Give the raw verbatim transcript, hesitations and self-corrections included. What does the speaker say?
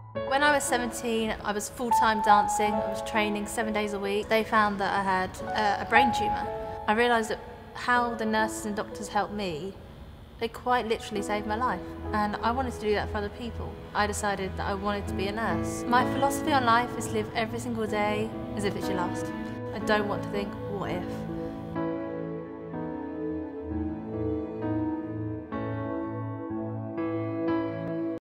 When I was seventeen, I was full-time dancing. I was training seven days a week. They found that I had uh, a brain tumour. I realised that how the nurses and doctors helped me, they quite literally saved my life. And I wanted to do that for other people. I decided that I wanted to be a nurse. My philosophy on life is live every single day as if it's your last. I don't want to think, what if?